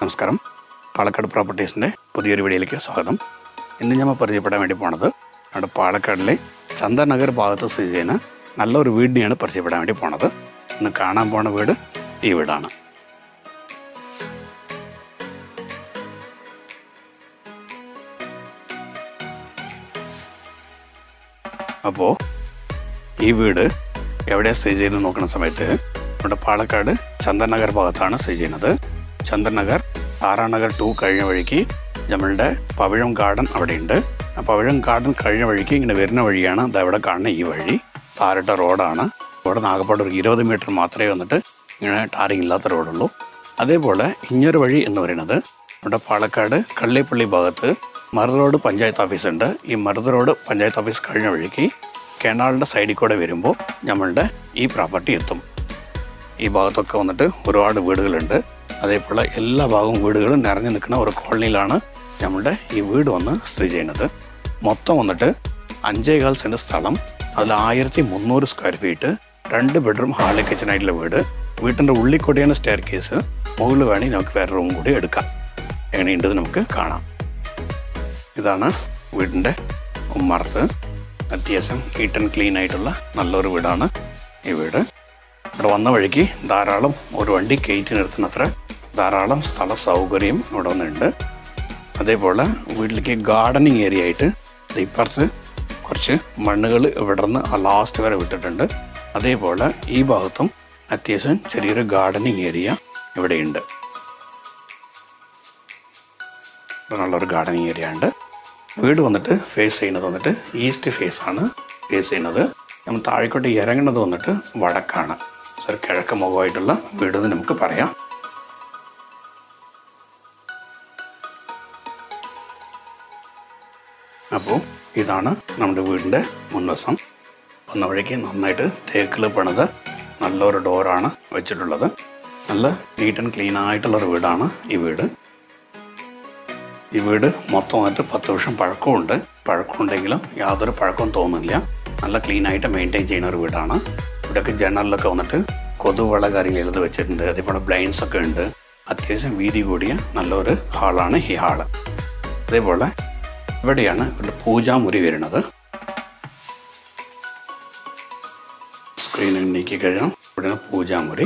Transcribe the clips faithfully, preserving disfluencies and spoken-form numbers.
നമസ്കാരം. പാലക്കാട് പ്രോപ്പർട്ടീസിൻ്റെ പുതിയൊരു വീഡിയോയിലേക്ക് സ്വാഗതം. ഇന്ന് ഞാൻ പരിചയപ്പെടാൻ വേണ്ടി പോണത് നമ്മുടെ പാലക്കാടിലെ ചന്ദ്രനഗർ ഭാഗത്ത് സ്ഥിതി ചെയ്യുന്ന നല്ലൊരു വീടിനെയാണ് പരിചയപ്പെടാൻ വേണ്ടി പോണത്. ഇന്ന് കാണാൻ പോണ വീട് ഈ വീടാണ്. അപ്പോൾ ഈ വീട് എവിടെയാണ് സ്ഥിതി ചെയ്യുന്നത് നോക്കുന്ന സമയത്ത് നമ്മുടെ പാലക്കാട് ചന്ദ്രനഗർ ഭാഗത്താണ് സ്ഥിതി ചെയ്യുന്നത്. ചന്ദ്രനഗർ താരാനഗർ ടു കഴിഞ്ഞ വഴിക്ക് നമ്മളുടെ പവിഴം ഗാർഡൻ അവിടെയുണ്ട്. ആ പവിഴം ഗാർഡൻ കഴിഞ്ഞ വഴിക്ക് ഇങ്ങനെ വരുന്ന വഴിയാണ് ഇത് അവിടെ കാണുന്ന ഈ വഴി. താരിട്ട റോഡാണ്. ഇവിടെ നിന്ന് ആകപ്പാട് ഒരു ഇരുപത് മീറ്റർ മാത്രമേ വന്നിട്ട് ഇങ്ങനെ ടാറിങ് ഇല്ലാത്ത റോഡുള്ളൂ. അതേപോലെ ഇഞ്ഞൊരു വഴി എന്ന് പറയുന്നത് നമ്മുടെ പാലക്കാട് കള്ളിപ്പള്ളി ഭാഗത്ത് മരുത് റോഡ് പഞ്ചായത്ത് ഓഫീസുണ്ട്. ഈ മരുത് റോഡ് പഞ്ചായത്ത് ഓഫീസ് കഴിഞ്ഞ വഴിക്ക് കനാലിൻ്റെ സൈഡിൽ കൂടെ വരുമ്പോൾ നമ്മളുടെ ഈ പ്രോപ്പർട്ടി എത്തും. ഈ ഭാഗത്തൊക്കെ വന്നിട്ട് ഒരുപാട് വീടുകളുണ്ട്. അതേപോലെ എല്ലാ ഭാഗവും വീടുകളും നിറഞ്ഞു നിൽക്കുന്ന ഒരു കോളനിയിലാണ് നമ്മളുടെ ഈ വീട് വന്ന് സ്ഥിതി ചെയ്യുന്നത്. മൊത്തം വന്നിട്ട് അഞ്ചേകാൽ സെൻറ്റ് സ്ഥലം, അതിൽ ആയിരത്തി മുന്നൂറ് സ്ക്വയർ ഫീറ്റ്, രണ്ട് ബെഡ്റൂം ഹാള് കിച്ചനായിട്ടുള്ള വീട്. വീട്ടിൻ്റെ ഉള്ളിൽ കൂടിയാണ് സ്റ്റെയർ കേസ്. മുകളിൽ വേണമെങ്കിൽ നമുക്ക് വേറെ റൂം കൂടി എടുക്കാം. എങ്ങനെയുണ്ടെന്ന് നമുക്ക് കാണാം. ഇതാണ് വീടിൻ്റെ ഉമ്മറത്ത്. അത്യാവശ്യം നീറ്റ് ആൻഡ് ക്ലീൻ ആയിട്ടുള്ള നല്ലൊരു വീടാണ് ഈ വീട്. ഇവിടെ വന്ന വഴിക്ക് ധാരാളം ഒരു വണ്ടി കയറ്റി നിർത്തുന്നത്ര ധാരാളം സ്ഥല സൗകര്യം ഇവിടെ വന്നിട്ടുണ്ട്. അതേപോലെ വീട്ടിലേക്ക് ഗാർഡനിങ് ഏരിയ ആയിട്ട് ഇപ്പുറത്ത് കുറച്ച് മണ്ണുകൾ ഇവിടെ നിന്ന് ലാസ്റ്റ് വരെ വിട്ടിട്ടുണ്ട്. അതേപോലെ ഈ ഭാഗത്തും അത്യാവശ്യം ചെറിയൊരു ഗാർഡനിങ് ഏരിയ ഇവിടെയുണ്ട്. നല്ലൊരു ഗാർഡനിങ് ഏരിയ ഉണ്ട്. വീട് വന്നിട്ട് ഫേസ് ചെയ്യുന്നത് വന്നിട്ട് ഈസ്റ്റ് ഫേസ് ആണ് ഫേസ് ചെയ്യുന്നത്. നമ്മൾ താഴേക്കോട്ട് ഇറങ്ങുന്നത് വന്നിട്ട് വടക്കാണ്. സർ കിഴക്ക് മുഖമായിട്ടുള്ള വീടെന്ന് നമുക്ക് പറയാം. അപ്പോൾ ഇതാണ് നമ്മുടെ വീടിൻ്റെ മുൻവശം. വന്ന വഴിക്ക് നന്നായിട്ട് തേക്കിൽ പണിത് നല്ലൊരു ഡോറാണ് വെച്ചിട്ടുള്ളത്. നല്ല നീറ്റ് ആൻഡ് ക്ലീൻ ആയിട്ടുള്ളൊരു വീടാണ് ഈ വീട്. ഈ വീട് മൊത്തമായിട്ട് പത്ത് വർഷം പഴക്കമുണ്ട്. പഴക്കമുണ്ടെങ്കിലും യാതൊരു പഴക്കവും തോന്നുന്നില്ല. നല്ല ക്ലീൻ ആയിട്ട് മെയിൻറ്റെയിൻ ചെയ്യുന്ന ഒരു വീടാണ്. ഇവിടെയൊക്കെ ജനലിലൊക്കെ വന്നിട്ട് കൊതുവള കാര്യങ്ങൾ എഴുതി വെച്ചിട്ടുണ്ട്. അതേപോലെ ബ്ലൈൻഡ്സ് ഒക്കെ ഉണ്ട്. അത്യാവശ്യം വീതി കൂടിയ നല്ലൊരു ഹാളാണ് ഈ ഹാള്. അതേപോലെ ഇവിടെയാണ് ഇവിടെ പൂജാമുറി വരുന്നത്. സ്ക്രീനിൽ നീക്കി കഴിഞ്ഞാൽ ഇവിടെയാണ് പൂജാമുറി.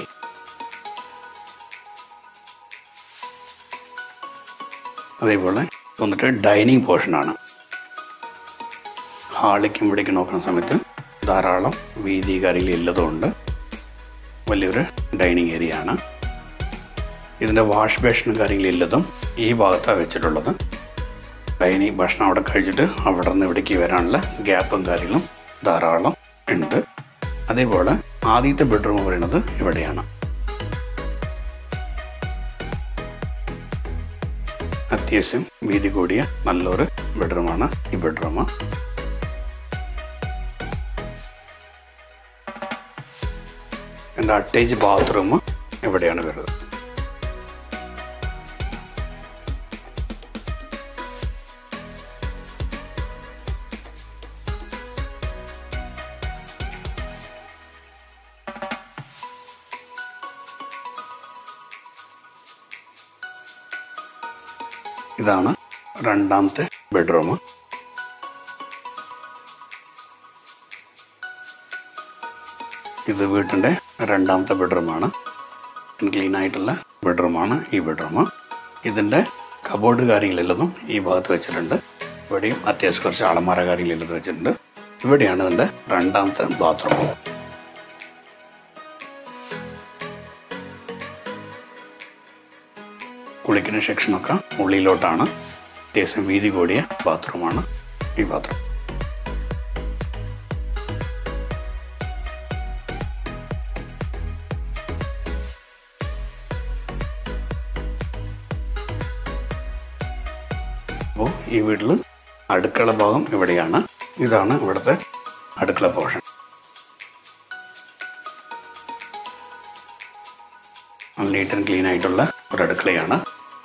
അതേപോലെ വന്നിട്ട് ഡൈനിങ് പോർഷനാണ്. ഹാളിലേക്കും ഇവിടേക്ക് നോക്കുന്ന സമയത്ത് ധാരാളം വീതി കാര്യങ്ങൾ ഉള്ളതുകൊണ്ട് വലിയൊരു ഡൈനിങ് ഏരിയ ആണ്. ഇതിൻ്റെ വാഷ് ബേഷനും കാര്യങ്ങളില്ലതും ഈ ഭാഗത്താണ് വെച്ചിട്ടുള്ളത്. ഡൈനിങ് ഭക്ഷണം അവിടെ കഴിച്ചിട്ട് അവിടെ നിന്ന് ഇവിടേക്ക് വരാനുള്ള ഗ്യാപ്പും കാര്യങ്ങളും ധാരാളം ഉണ്ട്. അതേപോലെ ആദ്യത്തെ ബെഡ്റൂം പറയുന്നത് ഇവിടെയാണ്. അത്യാവശ്യം വീതി കൂടിയ നല്ലൊരു ബെഡ്റൂമാണ് ഈ ബെഡ്റൂം. എൻ്റെ അറ്റാച്ച് ബാത്റൂം ഇവിടെയാണ് വരുന്നത്. ഇതാണ് രണ്ടാമത്തെ ബെഡ്റൂം. ഇത് വീട്ടിൻ്റെ രണ്ടാമത്തെ ബെഡ്റൂമാണ്. ക്ലീൻ ആയിട്ടുള്ള ബെഡ്റൂമാണ് ഈ ബെഡ്റൂം. ഇതിൻ്റെ കബോർഡ് കാര്യങ്ങളെല്ലതും ഈ ഭാഗത്ത് വെച്ചിട്ടുണ്ട്. ഇവിടെയും അത്യാവശ്യം കുറച്ച് അളമാര കാര്യങ്ങളെല്ലാം വെച്ചിട്ടുണ്ട്. ഇവിടെയാണ് ഇതിൻ്റെ രണ്ടാമത്തെ ബാത്റൂം. കുളിക്കുന്ന സെക്ഷനൊക്കെ ഉള്ളിലോട്ടാണ്. അത്യാവശ്യം വീതി കൂടിയ ബാത്റൂമാണ് ഈ ബാത്റൂം. അപ്പോൾ ഈ വീട്ടിൽ അടുക്കള ഭാഗം ഇവിടെയാണ്. ഇതാണ് ഇവിടുത്തെ അടുക്കള പോർഷൻ. നീറ്റ് ആൻഡ് ക്ലീൻ ആയിട്ടുള്ള ഒരു അടുക്കളയാണ്.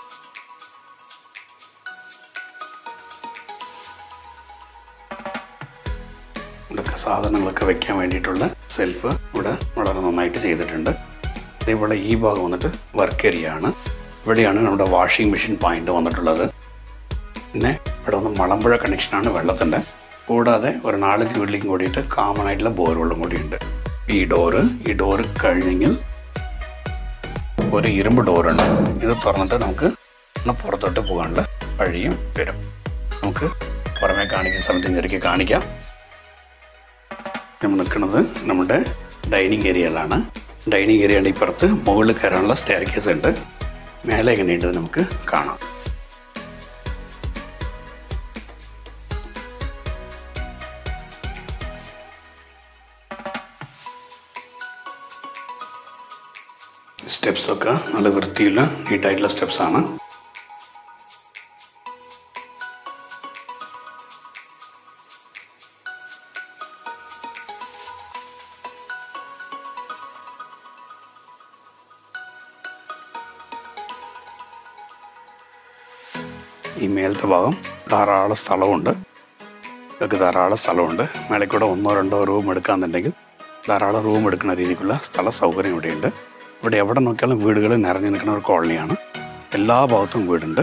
ഇവിടെയൊക്കെ സാധനങ്ങളൊക്കെ വെക്കാൻ വേണ്ടിയിട്ടുള്ള സെൽഫ് ഇവിടെ വളരെ നന്നായിട്ട് ചെയ്തിട്ടുണ്ട്. അതേപോലെ ഈ ഭാഗം വന്നിട്ട് വർക്ക് ഏരിയ ആണ്. ഇവിടെയാണ് നമ്മുടെ വാഷിംഗ് മെഷീൻ പോയിന്റ് വന്നിട്ടുള്ളത്. പിന്നെ ഇവിടെ ഒന്ന് മലമ്പുഴ കണക്ഷനാണ് വെള്ളത്തിൻ്റെ. കൂടാതെ ഒരു നാലഞ്ച് വീട്ടിലേക്കും കൂടിയിട്ട് കോമൺ ആയിട്ടുള്ള ബോർവെള്ളും കൂടിയുണ്ട്. ഈ ഡോറ് ഈ ഡോറ് കഴിഞ്ഞെങ്കിൽ ഒരു ഇരുമ്പ് ഡോറുണ്ട്. ഇത് തുറന്നിട്ട് നമുക്ക് പുറത്തോട്ട് പോകാനുള്ള വഴിയും വരും. നമുക്ക് പുറമേ കാണിക്കുന്ന സ്ഥലത്ത് ശരിക്കും കാണിക്കാം. നമ്മൾ നിൽക്കുന്നത് നമ്മുടെ ഡൈനിങ് ഏരിയയിലാണ്. ഡൈനിങ് ഏരിയയുടെ ഇപ്പുറത്ത് മുകളിൽ കയറാനുള്ള സ്റ്റെയർ കേസ് ഉണ്ട്. മേലെ എങ്ങനെയുണ്ട് നമുക്ക് കാണാം. സ്റ്റെപ്സൊക്കെ നല്ല വൃത്തിയുള്ള നീറ്റായിട്ടുള്ള സ്റ്റെപ്സാണ്. ഈ മേലത്തെ ഭാഗം ധാരാളം സ്ഥലമുണ്ട്. ഇതൊക്കെ ധാരാളം സ്ഥലമുണ്ട്. മേലെ കൂടെ ഒന്നോ രണ്ടോ റൂം എടുക്കാന്നുണ്ടെങ്കിൽ ധാരാളം റൂം എടുക്കുന്ന രീതിക്കുള്ള സ്ഥല സൗകര്യം ഇവിടെയുണ്ട്. ഇവിടെ എവിടെ നോക്കിയാലും വീടുകൾ നിറഞ്ഞു നിൽക്കുന്ന ഒരു കോളനിയാണ്. എല്ലാ ഭാഗത്തും വീടുണ്ട്.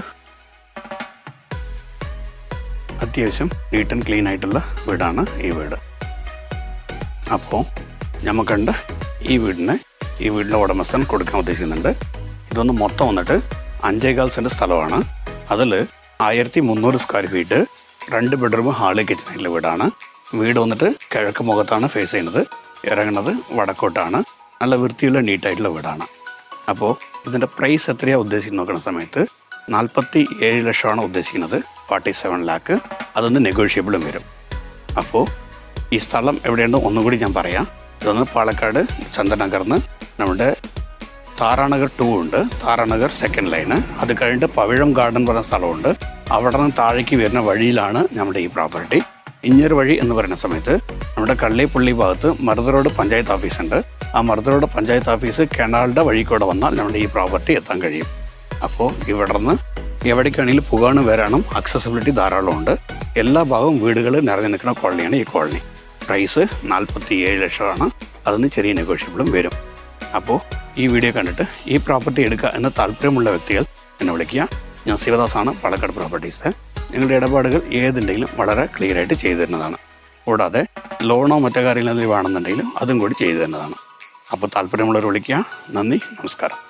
അത്യാവശ്യം നീറ്റ് ആൻഡ് ക്ലീൻ ആയിട്ടുള്ള വീടാണ് ഈ വീട്. അപ്പോൾ നമുക്കുണ്ട് ഈ വീടിനെ ഈ വീടിൻ്റെ ഉടമസ്ഥൻ കൊടുക്കാൻ ഉദ്ദേശിക്കുന്നുണ്ട്. ഇതൊന്ന് മൊത്തം വന്നിട്ട് അഞ്ചേകാൽ സെൻറ്റ് സ്ഥലമാണ്. അതിൽ ആയിരത്തി മുന്നൂറ് സ്ക്വയർ ഫീറ്റ് രണ്ട് ബെഡ്റൂം ഹാള് കിച്ചണുള്ള വീടാണ്. വീട് വന്നിട്ട് കിഴക്ക് മുഖത്താണ് ഫേസ് ചെയ്യുന്നത്. ഇറങ്ങുന്നത് വടക്കോട്ടാണ്. നല്ല വൃത്തിയുള്ള നീറ്റായിട്ടുള്ള വീടാണ്. അപ്പോൾ ഇതിൻ്റെ പ്രൈസ് എത്രയാണ് ഉദ്ദേശിക്കുന്നത് നോക്കുന്ന സമയത്ത് നാൽപ്പത്തി ഏഴ് ലക്ഷമാണ് ഉദ്ദേശിക്കുന്നത്. Forty seven lakh. അതൊന്ന് നെഗോഷ്യബിളും വരും. അപ്പോൾ ഈ സ്ഥലം എവിടെയുണ്ട് ഒന്നും കൂടി ഞാൻ പറയാം. ഇതൊന്ന് പാലക്കാട് ചന്ദ്രനഗറിന്ന് നമ്മുടെ താരാനഗർ ടു ഉണ്ട്. Taranagar second line. അത് കഴിഞ്ഞിട്ട് പവിഴം ഗാർഡൻ പറഞ്ഞ സ്ഥലമുണ്ട്. അവിടെ നിന്ന് താഴേക്ക് വരുന്ന വഴിയിലാണ് നമ്മുടെ ഈ പ്രോപ്പർട്ടി. ഇഞ്ഞൊരു വഴി എന്ന് പറയുന്ന സമയത്ത് നമ്മുടെ കള്ളിപ്പള്ളി ഭാഗത്ത് മറുതറോഡ് പഞ്ചായത്ത് ഓഫീസുണ്ട്. ആ മറുതറോഡ് പഞ്ചായത്ത് ഓഫീസ് കെനാളുടെ വഴി കൂടെ വന്നാൽ നമ്മുടെ ഈ പ്രോപ്പർട്ടി എത്താൻ കഴിയും. അപ്പോൾ ഇവിടെ നിന്ന് എവിടേക്കാണെങ്കിലും പോകാനും വരാനും അക്സസിബിലിറ്റി ധാരാളമുണ്ട്. എല്ലാ ഭാഗവും വീടുകൾ നിറഞ്ഞു നിൽക്കുന്ന കോളനിയാണ് ഈ കോളനി. പ്രൈസ് നാൽപ്പത്തി ഏഴ് ലക്ഷമാണ്. അതിന് ചെറിയ നെഗോഷ്യബിളും വരും. അപ്പോൾ ഈ വീഡിയോ കണ്ടിട്ട് ഈ പ്രോപ്പർട്ടി എടുക്കുക എന്ന താല്പര്യമുള്ള വ്യക്തികൾ എന്നെ വിളിക്കുക. ഞാൻ ശിവദാസാണ്, പാലക്കാട് പ്രോപ്പർട്ടീസ്. നിങ്ങളുടെ ഇടപാടുകൾ ഏതുണ്ടെങ്കിലും വളരെ ക്ലിയർ ആയിട്ട് ചെയ്തു തരുന്നതാണ്. കൂടാതെ ലോണോ മറ്റോ കാര്യങ്ങൾ വേണമെന്നുണ്ടെങ്കിലും അതും കൂടി ചെയ്തു തരുന്നതാണ്. അപ്പോൾ താല്പര്യമുള്ളവർ വിളിക്കുക. നന്ദി, നമസ്കാരം.